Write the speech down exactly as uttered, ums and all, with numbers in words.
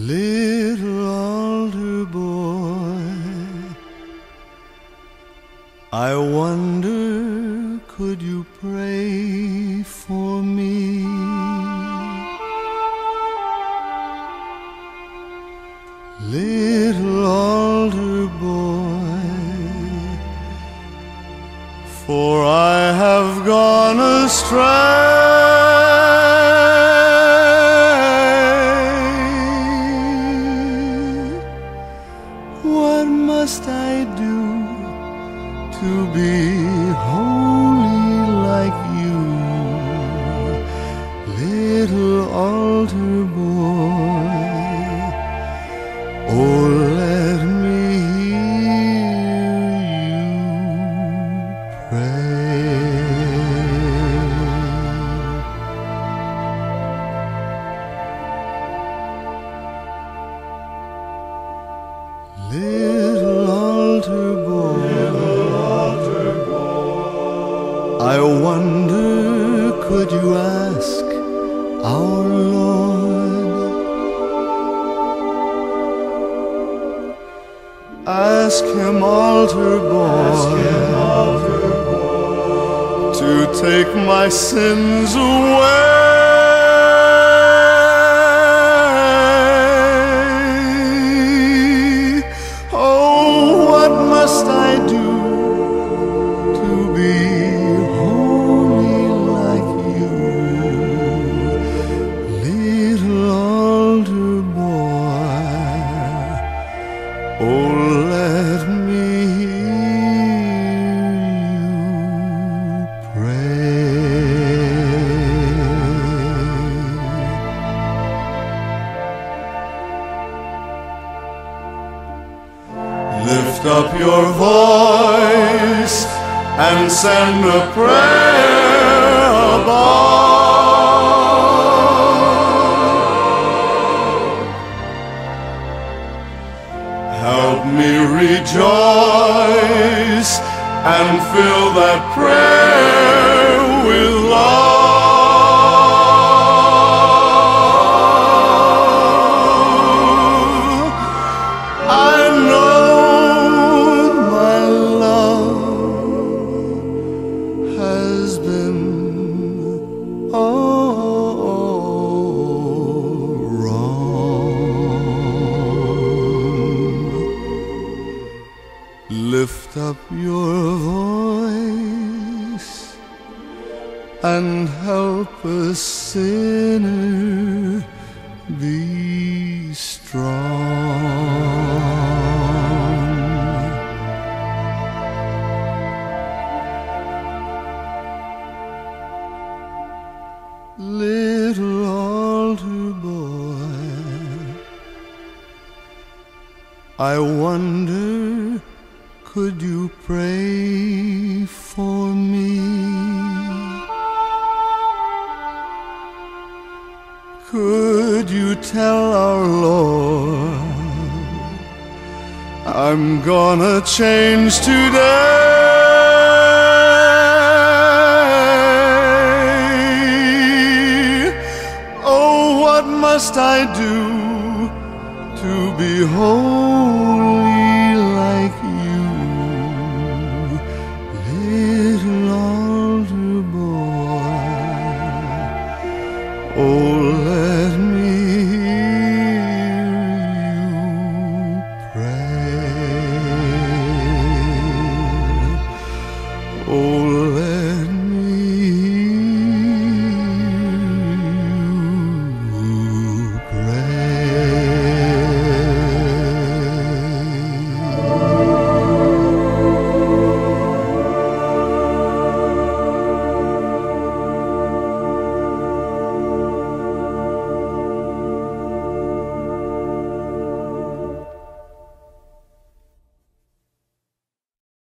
Little altar boy, I wonder, could you pray for me? Little altar boy, for I have gone astray. What must I do to be holy like you, little altar boy? Oh, let me hear you pray. Little altar boy, little altar boy, I wonder, could you ask our Lord? Ask him, altar boy, ask him, altar boy, to take my sins away. Oh, what must I do to be holy like you, little altar boy? Oh, let me hear you pray. Lift up your voice and send a prayer above. Help me rejoice and fill that prayer with love. I know my love has been all wrong. Lift up your voice and help a sinner be strong. Little altar boy, I wonder, could you pray for me? Could you tell our Lord I'm gonna change today? Oh, what must I do to be holy